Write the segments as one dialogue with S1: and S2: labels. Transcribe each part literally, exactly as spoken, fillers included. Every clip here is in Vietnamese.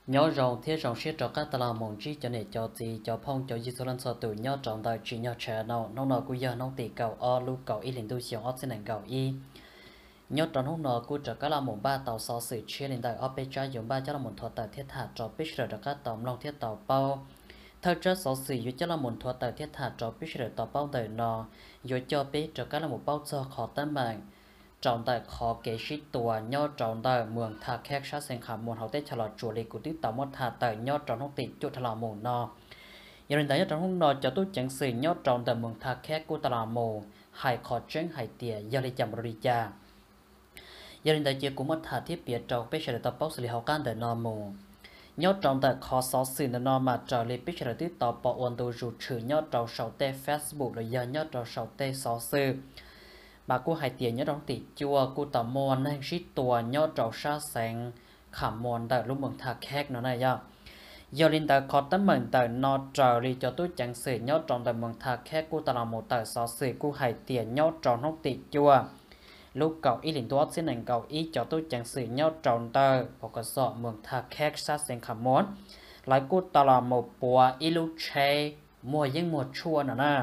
S1: nhớ rồng thiết rồng siết cho các tà là mong chi cho nên cho gì cho phong cho gì số lần sau tuổi nhớ trọng đời chỉ nhớ trẻ nào nông nào cũng giờ nông tỷ cầu o lu cầu y liền tu xiong ớt xin cầu y nhớ trong hôm nọ cũng cho các là mong ba tàu sáu sự chia lên đại ở bên trái dùng ba cho là mong thuật tại thiết thả cho biết rồi cho các tàu long thiết tàu bao theo cho sáu sự dùng cho là mong thuật tại thiết thả cho biết rồi tàu bao đời nọ dùng cho biết cho các là một bao cho khó tấn bằng trọng đại khó kế sĩ tùa nhớ trọng đại mường thà khác sát sinh khả môn hậu tế trả lời chủ lý của tiếp tàu mất thà tại nhớ trọng hốc tịnh chỗ thà là mù nọ giờ đến tại trong hôm nọ cho tôi chẳng sự nhớ trọng đại mường thà khác của tà là mù hại khó tránh hại tỉa do đi chậm rồi cha giờ đến tại chỉ cũng mất thà thiết biệt trong bế sẽ tập báo xử lý hậu can để nọ mù nhớ trọng đại khó xóa sự nọ mà trở lại bế sẽ tiếp tàu bỏ ổn đồ rụt trừ nhớ trọng sầu tê Facebook rồi giờ nhớ trọng sầu tê xóa sự bà cô hai tiền nhớ đóng tỷ chua cô tò mò nên shit tua nhớ trầu sa sáng khảm mòn tại lúc mừng thạc khác nó này ya giờ linh tại khó tấm mừng tại nó trở đi cho tôi chẳng sự nhớ trong tại mừng thạc khác cô ta là một tại sáu sự cô hai tiền nhớ trong hốc tỷ chua lúc cậu ý linh tuốt xin ảnh cậu ý cho tôi chẳng sự nhớ trong tại và có sọ mừng thạc khác sa sáng khảm mòn lại cô ta là một bùa ý lúc chơi mùa những mùa chua nữa nè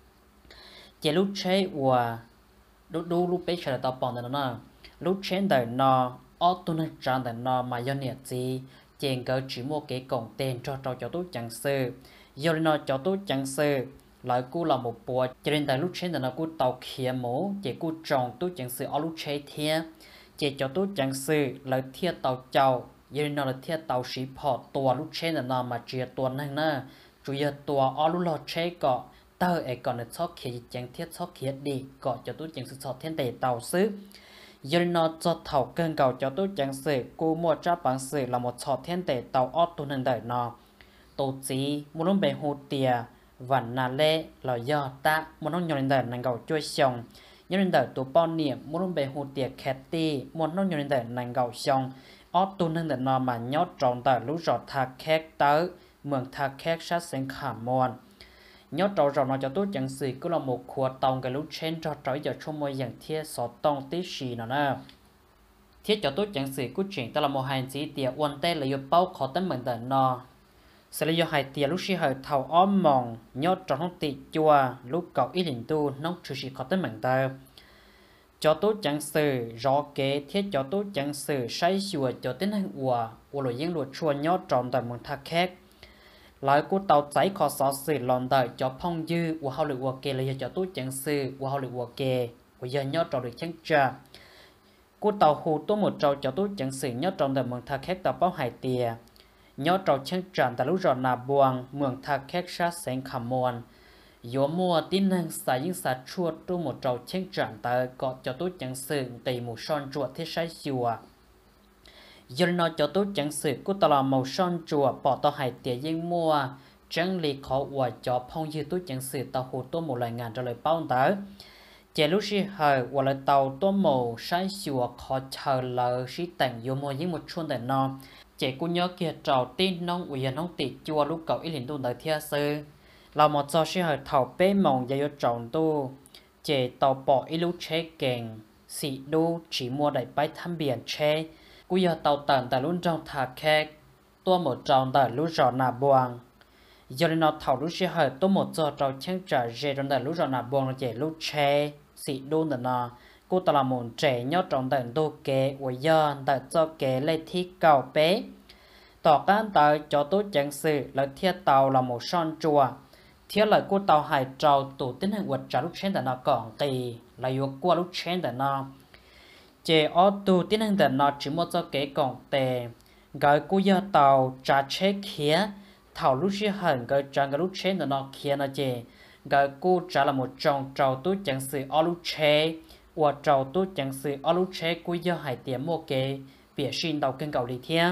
S1: chỉ lúc chơi và lúc đu lúc bây giờ tao bỏ nó lúc trên đời nó ở tuần này trang đời nó mà do nhiệt gì trên cái chỉ mua cái cổng tên cho cho cho tôi chẳng sự giờ nó cho tôi chẳng sự lại cô là một bộ cho nên tại lúc trên đời nó cô tàu khía mố chỉ cô trồng tôi chẳng sự ở lúc chơi thia chỉ cho tôi chẳng sự lại thia tàu chào giờ nó là thia tàu sĩ phò tua lúc trên đời nó mà chỉ tuần này nè chủ yếu tua ở lúc lo chơi cọ tao ấy còn là sót khí chẳng thiết sót khí đi gọi cho tôi chẳng sự sót thiên tề tàu xứ giờ nó cho thầu cơn cầu cho tôi chẳng sự cô mua trả bằng sự là một sót thiên tề tàu ót tôi nên đợi nó tổ chí muốn nó bề hồ tìa và nà lê là do ta muốn nó nhon đợi nàng cầu chui xong nhon đợi tổ bao niệm muốn nó bề hồ tìa khét ti muốn nó nhon đợi nàng cầu xong ót tôi nên đợi nó mà nhót tròn đợi lũ giọt thạc khét tới mường thạc khét sát sinh khả mòn nhớ trâu rau nó cho tôi chẳng gì cứ là một khuôn tông cái lúc trên cho trói giờ chung môi dạng thiết sọ tông tí xì nó nè thiết cho tôi chẳng gì cứ chuyện ta là một hành gì tiệt quan tê là yêu bao khó tấn mình tận nó sẽ là do hai tiệt lúc xí hơi thầu óm mòn nhớ trâu không tị chua lúc cậu ý định tu nó chưa xí khó tấn mình ta cho tôi chẳng sự rõ kế thiết cho tôi chẳng sự say sùa cho tiến hành ủa ủa rồi những luật chua nhớ tròn tại một thác khác lại cô tàu cháy khó xóa sự lòn đời cho phong dư của hậu lực của kê là cho tôi chẳng sự của hậu lực của kê của giờ nhớ trò được chẳng trả cô tàu hù tôi một trò cho tôi chẳng sự nhớ trong đời mường thạc khác tàu báo hải tìa nhớ trò chẳng trả tại lúc rồi nà buông mường thạc khác sát sáng khảm môn dỗ mua tin năng xài những xài chua tôi một trò chẳng trả tại có cho tôi chẳng sự tùy một son chuột thiết sai chùa giờ nó cho tôi chẳng sự của tao là màu son chùa bỏ tao hải tiền yên mua chẳng lì khó quả cho phong như tôi chẳng sự tao hồ tôi một lời ngàn cho lời bao tới chỉ lúc xí hơi quả lời tàu tôi màu sai chùa khó chờ lời xí tặng vô mua những một chuông để nó chỉ cũng nhớ kia trào tin nông ủy nông tị chùa lúc cậu ý liền tu đời thiên sư là một do xí hơi thảo bế mộng và vô trọng tu chỉ tàu bỏ ý lúc chế kèn xị đu chỉ mua đại bãi thăm biển chế cú giờ tàu tận tại luôn trong thả khác tôi một trong tại lúc rõ nà buông giờ nó thảo lúc xí hơi tôi một giờ trong chân trả dễ trong tại lúc rõ nà buông là chỉ lúc chế xị đu nữa nọ cô ta là một trẻ nhớ trong tại đô kế của giờ tại cho kế lấy thi cầu bé tỏ cán tại cho tôi chẳng sự là thiết tàu là một son chùa thiết lại cô tàu hải trầu tủ tính hành vật trả lúc trên tại nó còn kỳ là yêu qua lúc trên tại nó chế ô tô tiến hành tận nó chỉ một số cái cổng tệ gọi cú giờ tàu trả chế khía thảo lúc xí hẳn gọi trả cái lúc chế tận nó khía nó chế gọi cú trả là một trong trâu tôi chẳng sự ở lúc chế và trâu tôi chẳng sự ở lúc chế cú giờ hải tiền một cái việc xin đầu kênh cầu đi theo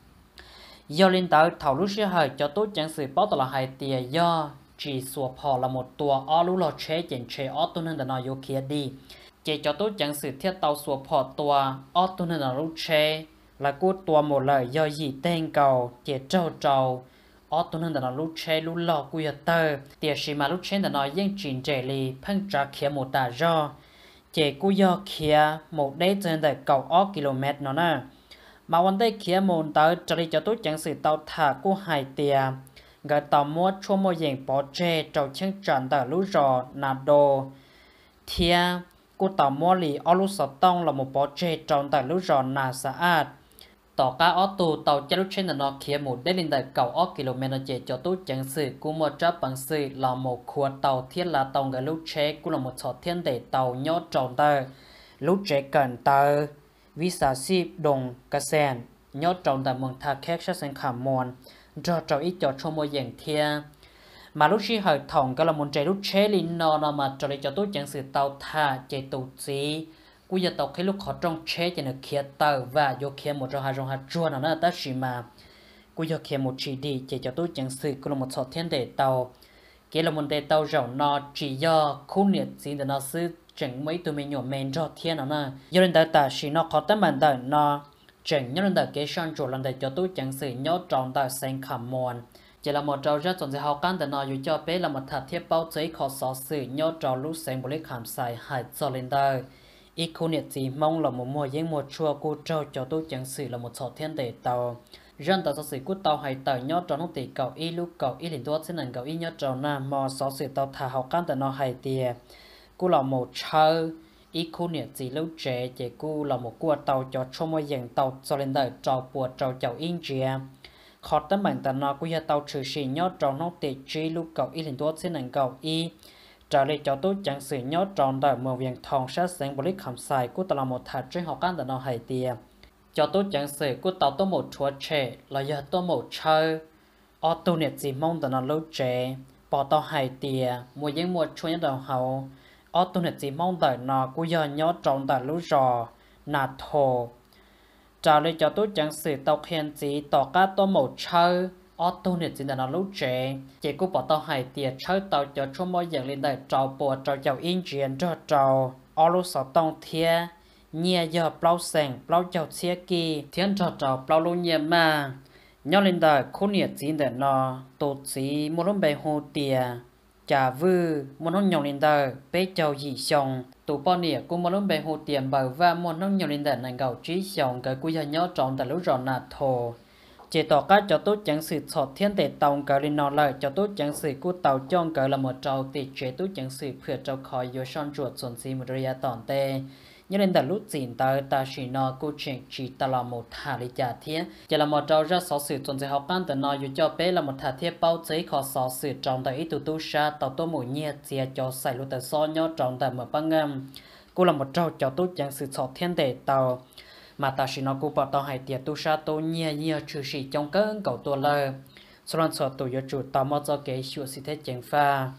S1: do lên tới thảo lúc xí hẳn cho tôi chẳng sự báo tao là hải tiền do chỉ số phò là một tua ở lúc lo chế chẳng chế ở tôi nên tận nó vô khía đi chỉ cho tôi chẳng sự thiết tàu sủa phò tua ở tôi nên là lúc chế là cú tua một lời do gì tên cầu chỉ trâu trâu ở tôi nên là lúc chế lúc lọ cú giờ tơ tiệt sĩ mà lúc chế là nói những chuyện trẻ li phăng trả kia một tà do chỉ cú giờ kia một đế trên đời cầu ở km nó nè mà vấn đề kia muốn tới trở đi cho tôi chẳng sự tàu thả của hai tia gợi tàu mua chua mua dạng bỏ chê trâu chân tròn tờ lũ rò nà đồ thia của tàu mua lì ở lũ sọ tông là một bỏ chê tròn tờ lũ rò nà xã át tỏ cá ở tù tàu cho lúc trên là nó kia một đến lên đời cầu ở km chế cho tôi chẳng sự của một chấp bằng sự là một khuôn tàu thiết là tàu người lúc chế cũng là một sọ thiên để tàu nhớ tròn tờ lúc chế cần tờ visa ship đồng cá sen nhớ tròn tờ mừng thà khác sẽ sinh khảm mòn cho trò ít cho cho môi dạng thia mà lúc khi hỏi thòng cái là một chế lúc chế lên nó nó mà cho lấy cho tôi chẳng sự tàu thà chế tụ gì cú giờ tàu khi lúc họ trong chế cho nó kia tàu và vô kia một trong hai trong hai chua nó ta chỉ mà cú giờ kia một chỉ đi chế cho tôi chẳng sự cũng là một sọ thiên để tàu kia là một đề tàu rộng nó chỉ do khu nhiệt gì để nó sư chẳng mấy tụi mình nhỏ men cho thiên nó nè do nên ta chỉ nó khó tấm bản đời nó chẳng nhớ đến cái sản xuất lần này cho tôi chẳng sự nhớ tròn tại sen khảm mòn chỉ là một trò rất chuẩn sẽ học căn để nói cho bé là một thật thiết bao giấy khó xóa sự nhớ tròn lúc sen bổ lý khảm sai hại cho lên đây ít khu nhiệt gì mong là một mùa giếng một chua cô trâu cho tôi chẳng sự là một sọ thiên để tàu dân tàu sự cút tàu hay tàu nhớ tròn không tỷ cầu y lúc cầu y liền tuốt xin lần cầu y nhớ tròn na mò xóa sự tàu thả học căn để nói hay tiề cô là một chơi ít khu nhiệt gì lâu trẻ chỉ cô là một cua tàu cho cho mọi dạng tàu cho lên đời trâu bùa trâu chậu in chia khó tấm bản tận nó cũng tàu trừ xì nhớ trâu nó tệ chi lúc cầu y liền tuốt xin lần cầu y trả lời cho tôi chẳng sự nhớ tròn đời một viên thòng sát sáng bổ lý khảm xài của tàu là một thạch trên học căn tận nó hay tiề cho tôi chẳng sự của tàu tôi một chúa trẻ là giờ tôi một chơi ô tô nhiệt gì mong tận nó lâu trẻ bỏ tàu hay tiề mùa giang mùa chúa nhớ đầu hậu ở tuần này chỉ mong đợi nó cũng giờ nhớ trong đời lũ rò nà thổ trả lời cho tôi chẳng sự tàu hiện chỉ tỏ cá tôi một chơi ở tuần này chỉ là nó lũ trẻ chỉ cũng bỏ tàu hải tiệt chơi tàu cho chúng mỗi dạng lên đời trâu bùa trâu chào in chuyện cho trâu ở lũ sáu tông thia nhẹ giờ bao sành bao chào xe kỳ thiên trâu trâu bao lũ nhẹ mà nhớ lên đời khôn nhiệt chỉ để nó tổ chỉ một lúc bề hồ tiệt chả vư một nông nhộng lên đời bé châu dị sòng tụ bao nhiêu cũng một nông bề hồ tiền bờ và một nông nhộng lên đời này gạo trí sòng cái cuối giờ nhớ tròn tại lúc ròn nạt thổ chỉ tỏ các cho tốt chẳng sự sọt thiên tệ tàu cái lên nó lại cho tốt chẳng sự của tàu trong cái là một trâu tị chế tốt chẳng sự phượt trâu khỏi vô son chuột xuân xì một rìa tòn tê như nên tại lúc chín tới ta chỉ nó cô chuyện chỉ ta là một thả lý trả thiết chỉ là một trâu rất xóa sự tuần sẽ học ban từ nó dù cho bé là một thả thiết bao giấy khó xóa sự trong tại ít tụ tu sa tàu tô mũi nhẹ chia cho xài lúc tại so nhớ trong tại mở băng âm cô là một trâu cho tốt chẳng sự xóa thiên để tàu mà ta chỉ nó cô bảo tàu hải tiệt tu sa tô nhẹ nhẹ trừ sĩ trong cơn cầu tua lơ sau đó xóa tụ yếu chủ tàu mất do kế chịu sự thế chẳng pha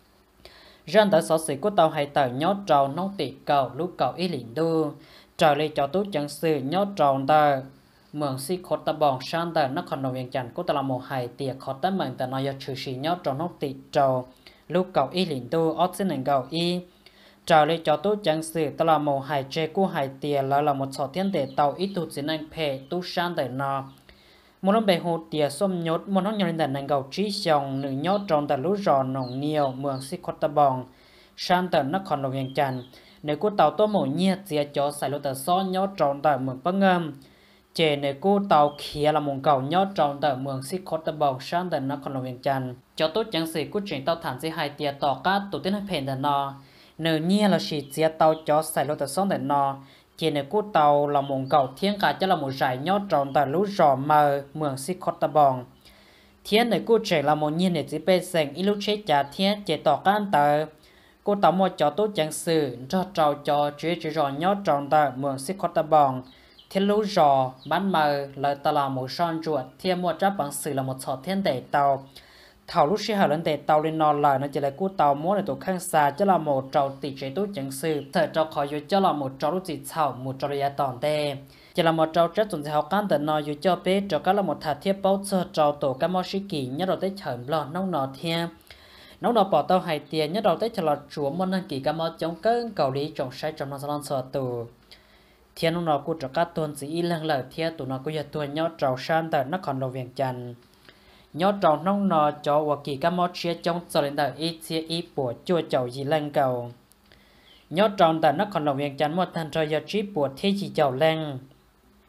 S1: dân tại sở sự của tàu hay tàu nhớ trâu nông tỷ cầu lúc cầu ý lĩnh đu trở lại cho tốt chẳng sự nhớ trâu tàu mường si khót ta bòn sang tàu nó còn nổi viên chẳng của tàu là một hai tiệc khót ta mừng tàu nói trừ sĩ nhớ trâu nông tỷ trâu lúc cầu ý lĩnh đu ót xin nền cầu y trở lại cho tốt chẳng sự tàu là một hai chế của hai tiệc là là một số thiên để tàu ít tụt xin anh phê tu sang tàu nó một năm bề hồ tiệt xôm nhốt một năm nhon đàn nàng gạo trí sòng nữ nhót trong tàu lúa rò nồng nhiều mường xích quạt ta bòn sang tàu nó còn đồng viên tràn nếu cô tàu tô mổ nhiệt dìa cho xài lúa tàu xó nhót trong tàu mường băng ngâm chè nếu cô tàu khía là một cầu nhót trong tàu mường xích quạt ta bòn sang tàu nó còn đồng viên tràn cho tốt chẳng gì cô chuyển tàu thản dì hai tiệt tỏ cá tổ tiên hai phèn đàn nọ nếu nhiệt là xịt dìa tàu cho xài lúa tàu xó đàn nọ chỉ nếu cô tàu là một cầu thiên cả cho là một giải nhót tròn tại lũ rò mờ mường xích khót ta bòn thiên nếu cô trẻ là một nhiên để chỉ bê sành ít lúc chết trả thiên chỉ tỏ can tờ cô tàu một cho tốt chẳng sự cho trâu cho chế chỉ rò nhót tròn tại mường xích khót ta bòn thiên lũ rò bán mờ lời ta là một son chuột thiên một tráp bằng sự là một sọt thiên để tàu thảo lúc xe hở lên để tàu lên nọ lại nó chỉ là cú tàu muốn để tổ khang xa cho là một trâu tỷ chế tốt chẳng sự thời trâu khỏi dù cho là một trâu lúc gì thảo một trâu ya tòn tê chỉ là một trâu rất tuần sẽ học căn tận nọ dù cho bé trâu cá là một thà thiết bao sơ trâu tổ cá mò xí kỳ nhất đầu tới chởm lò nông nọ thiên nông nọ bỏ tàu hay tiền nhất đầu tới chở lọt chúa môn năng kỳ cá mò chống cơn cầu lý trồng sai trong nó salon sờ tù thiên nông nọ cú trâu cá tuần chỉ lăng lờ thiên tụ nọ cú giờ tuần nhớ trâu san tận nó còn đầu viện chăn nhớ tròn nông nọ cho và kỳ cá mót chia trong giờ lên đời ít chia ít bùa chua chậu gì lên cầu nhớ tròn tại nó còn là việc chắn một thằng trời giờ trí bùa thế chỉ chậu lên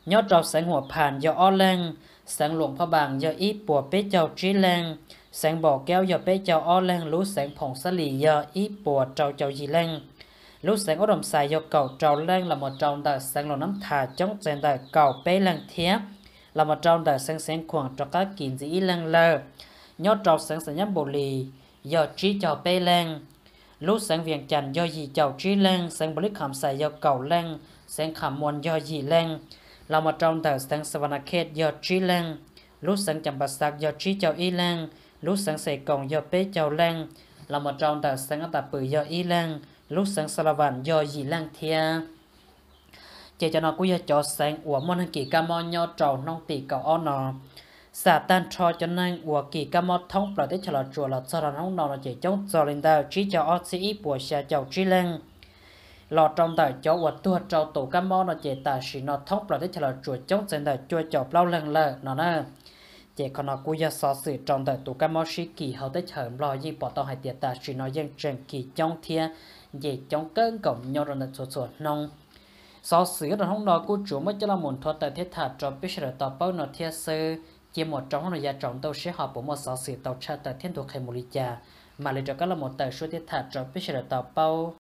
S1: nhớ trâu sángหัวผ่านdo o leng sáng luồng pha bàng do ít bùa bế châu trí leng sáng bỏ kéo do bế châu o leng lú sáng phong sa lì do ít bùa trâu châu gì leng lú sáng ở đồng xài do cầu trâu leng là một trâu đời sáng lò nắm thả chống trên đời cầu bế leng thiếp là một trâu đời sáng sáng khoảng cho các kiện dĩ leng lơ nhớ trâu sáng sáng nhắm bồ lì do trí châu bế leng lú sáng viền chành do gì châu trí leng sáng bồ lít khảm xài do cầu leng sáng khảm muôn do gì leng là một trong tờ sáng Savannah do Trí Lan, lúc sáng chậm bạc sạc do Trí Châu Y Lan, lúc sáng Sài Gòn do Bế Châu Lan, là một trong tờ sáng Tạp Bự do Y Lan, lúc sáng Salavan do Dì Lan Thia. Chỉ cho nó cũng do cho sáng của môn hành kỳ ca mò nhau trầu nông tỷ cầu ổ nọ. Xả tan cho cho nên của kỳ ca mò thông bởi tế cho là chùa là cho là nông nọ là chỉ chống cho lên tờ Trí Châu Ổ Sĩ Ý của Xà Châu Trí Lan. Lò trong đời cho vật tua trâu tổ cam mò nó chỉ ta chỉ nó thông là để cho là chuột chống trên đời chua chọc lâu lần lờ nó nè chỉ còn nó cũng do so sự trong đời tổ cam mò sĩ kỳ hậu tới chởm lo gì bỏ tao hay tiệt ta chỉ nó dân trên kỳ trong thia về trong cơn cổng nhau rồi là chuột chuột nông so sự đó không nói của chủ mới cho là muốn thoát tại thiết thả cho biết sự tao bao nó thia sơ chỉ một trong nó gia trọng tao sẽ học của một so sự tao tra tại thiên thuộc hệ mù lý cha mà lấy cho các là một tài số thiết thả cho biết sự tao bao